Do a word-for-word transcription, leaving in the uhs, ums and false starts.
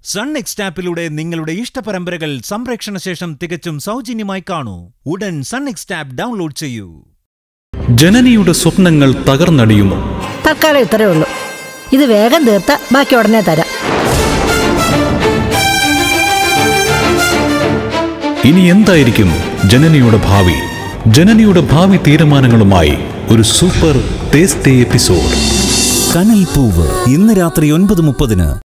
Sun next ആപ്പിലൂടെ നിങ്ങളുടെ ഇഷ്ടപരമ്പരകൾ സംപ്രേക്ഷണ ശേഷം തികച്ചും സൗജന്യമായി കാണൂ. ഉടൻ സൺ നെക്സ്റ്റ് ആപ്പ് ഡൗൺലോഡ് ചെയ്യൂ. ജനനിയുടെ സ്വപ്നങ്ങൾ തകർന്നടിയുമോ? തൽക്കാലം ഇത്രയേ ഉള്ളൂ. ഇത് വേഗം തീർത്ത ബാക്കി ഉടനെ തരാം. ഇനി എന്തായിരിക്കും ജനനിയുടെ ഭാവി? ജനനിയുടെ ഭാവി തീരുമാനങ്ങളുമായി ഒരു സൂപ്പർ ടേസ്റ്റി എപ്പിസോഡ്. കനൽപ്പൂവ് ഇന്ന് രാത്രി ഒൻപത് മുപ്പതിന്.